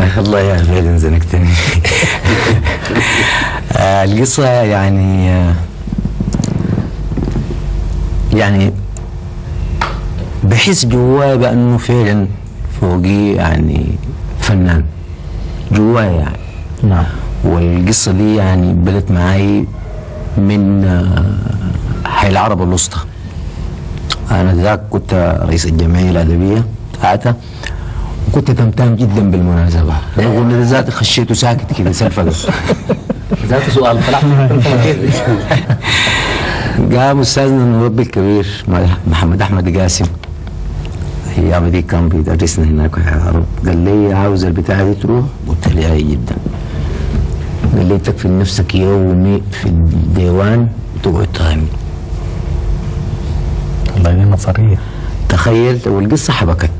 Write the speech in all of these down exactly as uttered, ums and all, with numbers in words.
والله يا فعلا زنقتني. آه القصة يعني آه يعني بحس جواي بأنه فعلا فوقي يعني فنان جواي يعني. نعم. والقصة دي يعني بدت معي من آه حي العرب الوسطى. أنا ذاك كنت رئيس الجمعية الأدبية بتاعتها، وكنت تمتام جدا بالمناسبة. رغم إن ذاتي خشيته ساكت كده سلفقة. ذات سؤال فلاح. قام أستاذنا المربي الكبير محمد أحمد قاسم، أيام دي كان بيدرسنا هناك في العرب، قال لي عاوز البتاعة دي تروح؟ قلت له أي جدا. قال لي تكفي نفسك يومي في الديوان وتقعد تغني. والله دي نظرية. تخيل، والقصة حبكت.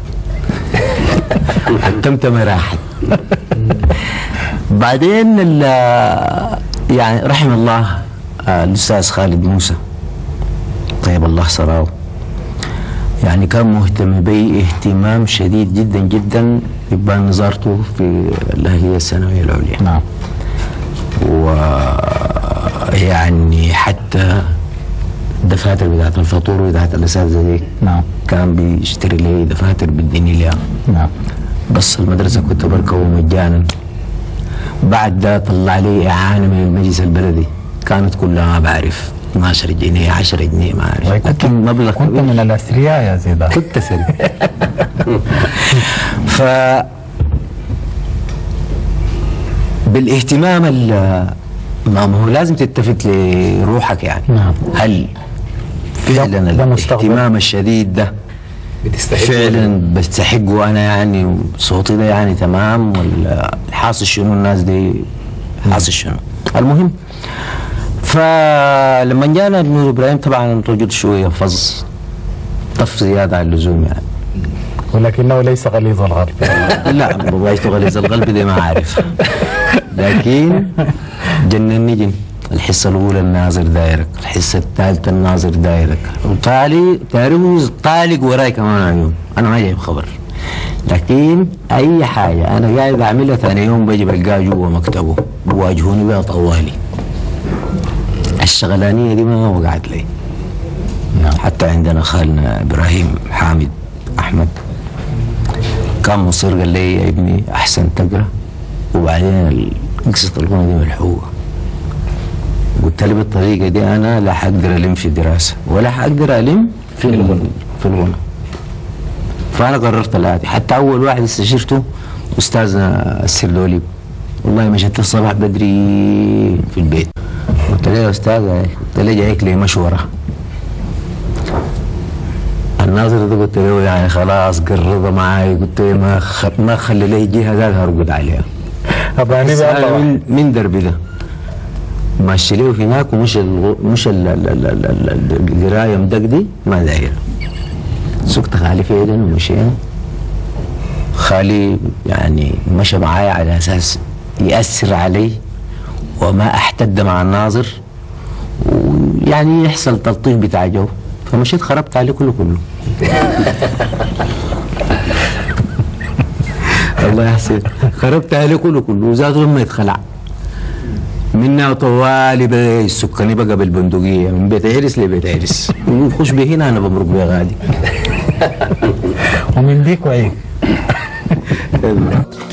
التمتمة راحت. بعدين يعني رحم الله الأستاذ خالد موسى طيب الله ثراه، يعني كان مهتم بي اهتمام شديد جدا جدا، يبان نظارته في اللي هي الثانوية العليا. نعم. ويعني حتى دفاتر بتاعت الفطور بتاعت الأساتذة دي نعم كان بيشتري لي دفاتر بيديني ليها. نعم. بس المدرسة كنت بركبه مجانا. بعد ده طلع لي إعانة من المجلس البلدي كانت كلها ما بعرف اثناشر جنيه عشرة جنيه ما أعرف، لكن مبلغ كنت كبير. من الأثرياء يا زيدان. كنت سري. ف بالاهتمام ما هو لازم تلتفت لروحك يعني. نعم. هل فعلا الاهتمام الشديد ده فعلا بستحقه انا يعني، صوتي ده يعني تمام، ولا الحاصل شنو الناس دي حاصل شنو؟ المهم فلما جانا ابن ابراهيم طبعا رجل شويه فظ طف زياده عن اللزوم يعني، ولكنه ليس غليظ القلب. لا روايته غليظ القلب دي ما عارف، لكن جنني جن. الحصة الأولى الناظر دايرك، الحصة الثالثة الناظر دايرك، وطالي تعرفوا طالق وراي كمان يوم، أنا ما جايب خبر، لكن أي حاجة أنا قاعد بعملها ثاني يوم بجي بلقاه جوا مكتبه بواجهوني بها طوالي. الشغلانية دي ما وقعت لي. حتى عندنا خالنا إبراهيم حامد أحمد كان مصر قال لي يا ابني أحسن تقرأ، وبعدين قصة الغنى دي ملحوقة. قلت له بالطريقة دي أنا لا حقدر ألم في الدراسة ولا حقدر ألم في في الغنى. فأنا قررت الآتي. حتى أول واحد استشرته أستاذنا السردولي، والله مشيت الصباح بدري في البيت، قلت له يا أستاذ، قلت له جايك لي مشورة. الناظر ده قلت له يعني خلاص قرب معاي، قلت له ما خ... ما خلي لي جهة ذاك هرقد عليها. أباني من من دربي ده ماشي له هناك، ومش ال مش القرايه مدقدي ما داير. سكت خالي فعلا ومشينا. خالي يعني مشى معايا على اساس يأثر علي وما احتد مع الناظر، ويعني يحصل تلطيف بتاع جو، فمشيت خربت عليه كله كله. الله يحسن، خربت عليه كله كله، وزاده لما يتخلع منا طوالي بقى السكاني بقى بالبندقية من بيت عرس لبيت عرس، ويخش به هنا أنا بمرق بيه غادي. ومن ديك وعيك.